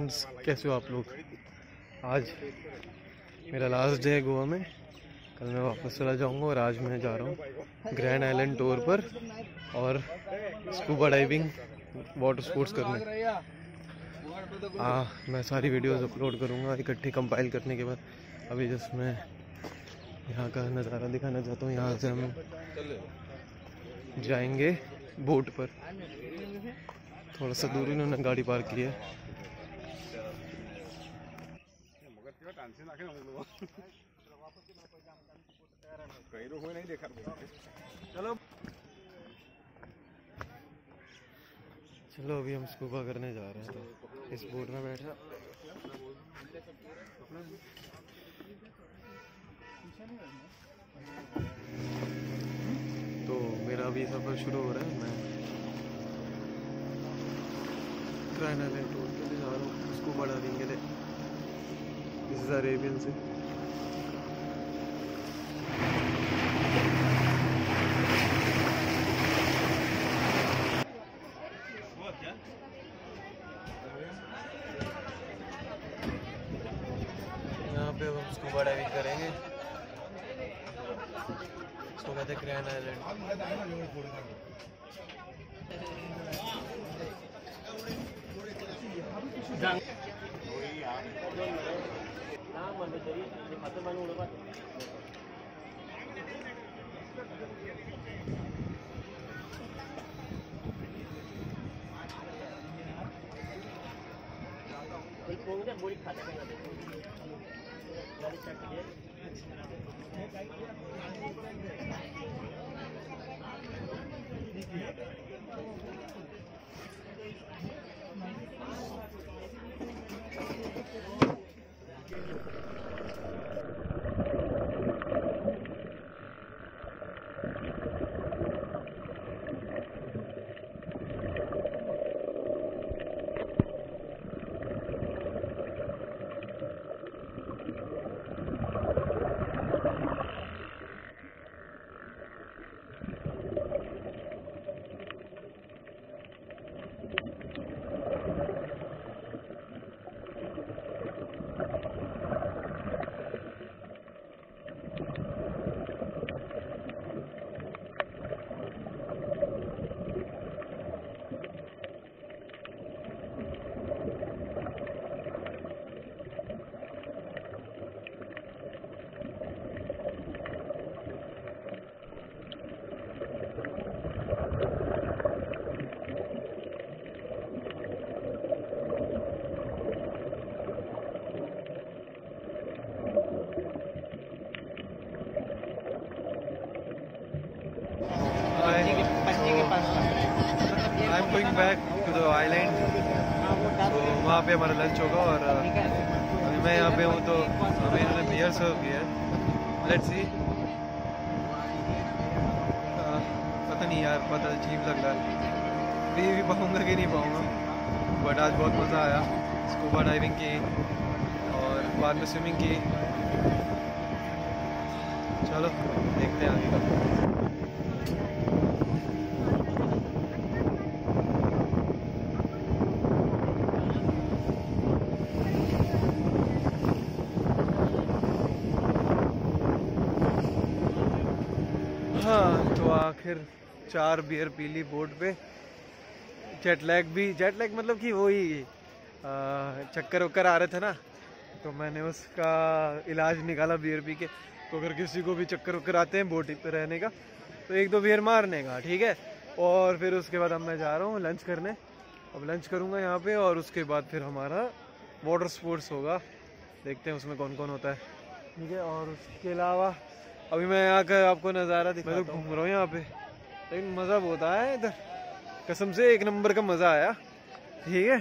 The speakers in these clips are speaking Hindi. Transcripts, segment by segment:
फ्रेंड्स, कैसे हो आप लोग। आज मेरा लास्ट डे है गोवा में। कल मैं वापस चला जाऊंगा और आज मैं जा रहा हूँ ग्रैंड आइलैंड टूर पर और स्कूबा डाइविंग वाटर स्पोर्ट्स करने। मैं सारी वीडियोस अपलोड करूँगा इकट्ठी कंपाइल करने के बाद। अभी जस्ट मैं यहाँ का नज़ारा दिखाना चाहता हूँ। यहाँ से हम जाएंगे बोट पर। थोड़ा सा दूर इन्होंने गाड़ी पार्क की है। चलो अभी हम स्कूबा करने जा रहे हैं, तो इस बोट में बैठा। तो मेरा अभी सफ़र शुरू हो रहा है। मैं ग्रैंड आइलैंड टूर के लिए जा रहा हूँ स्कूबा डाइविंग के लिए। This is Arabian sea. यहाँ पे हम स्कूबा डाइविंग करेंगे। इसको कहते हैं grand island. I'm going back to the island, तो वहाँ पे हमारा लंच होगा। और अभी मैं यहाँ पे हूँ तो अभी इन्होंने बियर सर्व किया है। Let's see. पता नहीं यार, पता अजीब लग रहा है। पी भी पाऊँगा कि नहीं पाऊँगा, बट आज बहुत मज़ा आया। स्कूबा डाइविंग की और बाद में स्विमिंग की। चलो देखते हैं आगे का। हाँ, तो आखिर 4 बियर पी ली बोट पे। जेट लैग मतलब कि वही चक्कर वक्कर आ रहे थे ना, तो मैंने उसका इलाज निकाला बियर पी के। तो अगर किसी को भी चक्कर वक्कर आते हैं बोट पे रहने का, तो 1-2 बियर मारने का, ठीक है। और फिर उसके बाद अब मैं जा रहा हूँ लंच करने। अब लंच करूँगा यहाँ पे और उसके बाद फिर हमारा वाटर स्पोर्ट्स होगा। देखते हैं उसमें कौन कौन होता है, ठीक है। और उसके अलावा अभी मैं आकर आपको नज़ारा दिखाता हूँ। मैं तो घूम रहा हूँ यहाँ पे, लेकिन मज़ा बहुत आया है इधर। कसम से 1 नंबर का मज़ा आया, ठीक है।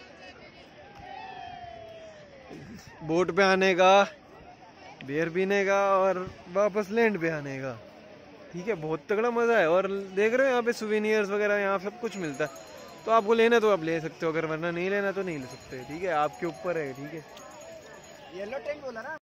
बोट पे आने का, बियर पीने का और वापस लैंड पे आने का, ठीक है। बहुत तगड़ा मज़ा है। और देख रहे हो यहाँ पे सुवेनियर्स वगैरह, यहाँ सब कुछ मिलता है। तो आपको लेना तो आप ले सकते हो, अगर वरना नहीं लेना तो नहीं ले सकते, ठीक है। आपके ऊपर है, ठीक है। येलो टेंट बोला ना।